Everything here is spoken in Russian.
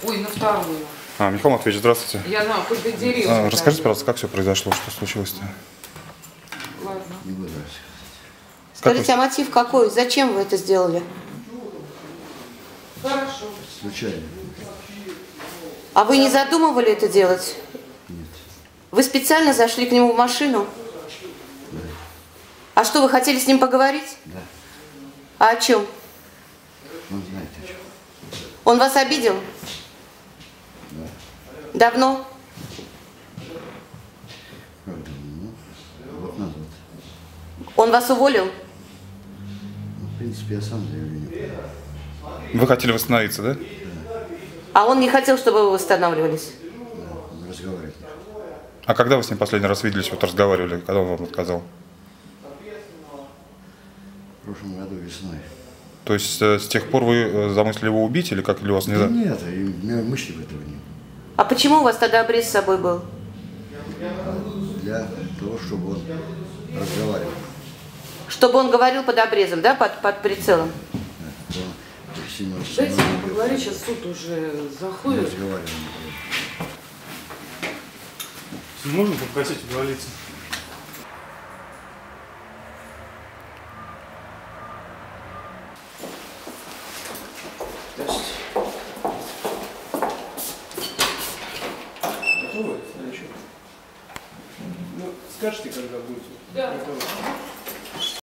Ой, на вторую. Михаил Матвеевич, здравствуйте. Я на победерила. Расскажите, пожалуйста, как все произошло, что случилось-то? Ладно. Не буду рассказывать. Скажите, а мотив какой? Зачем вы это сделали? Хорошо. Случайно. А вы не задумывали это делать? Нет. Вы специально зашли к нему в машину? Да. А что, вы хотели с ним поговорить? Да. А о чем? Он знает о чем. Он вас обидел? Да. Давно? Как давно? Ну, год назад. Он вас уволил? Ну, в принципе, я сам заявление подал. Вы хотели восстановиться, да? А он не хотел, чтобы вы восстанавливались? Да, он разговаривать не хотел. А когда вы с ним последний раз виделись, вот разговаривали, когда он вам отказал? В прошлом году весной. То есть с тех пор вы замыслили его убить или как, или у вас не... Да нет, и у меня мысли в этого не было. А почему у вас тогда обрез с собой был? Для того, чтобы он разговаривал. Чтобы он говорил под обрезом, да, под прицелом? Да, он сильно Дайте мне поговорить, сейчас суд уже заходит. разговаривал. Можно попросить удалиться? Готовы? Ну, скажите, когда будете? Да. Готовы.